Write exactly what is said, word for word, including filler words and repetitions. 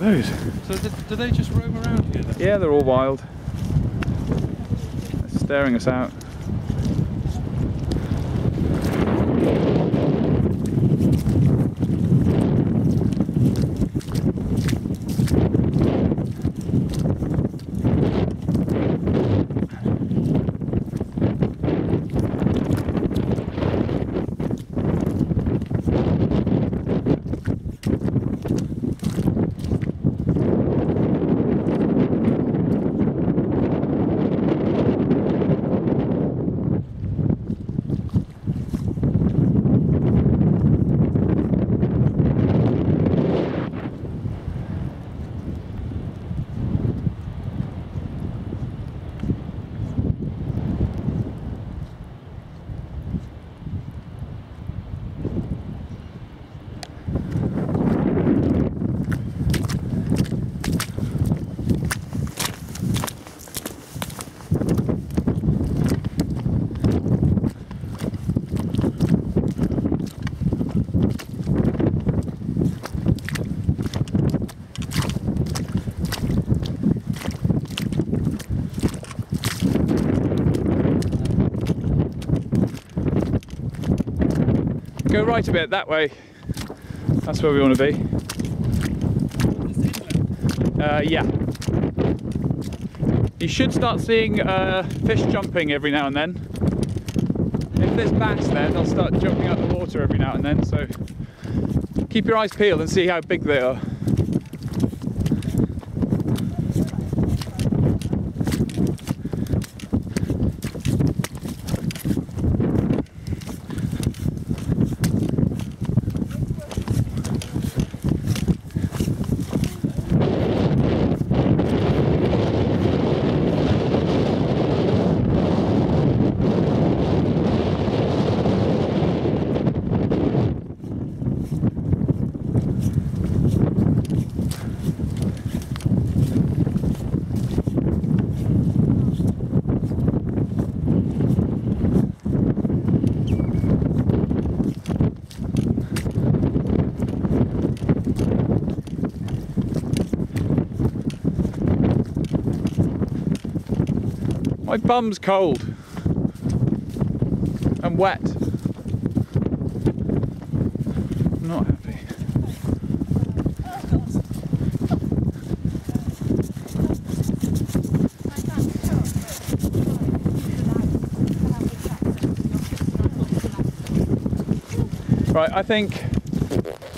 suppose. So do, do they just roam around here then? Yeah, they're all wild. They're staring us out. Go right a bit, that way. That's where we want to be. Uh, yeah. You should start seeing uh, fish jumping every now and then. If there's bass there, they'll start jumping out of the water every now and then, so keep your eyes peeled and see how big they are. My bum's cold and wet. I'm not happy. Right, I think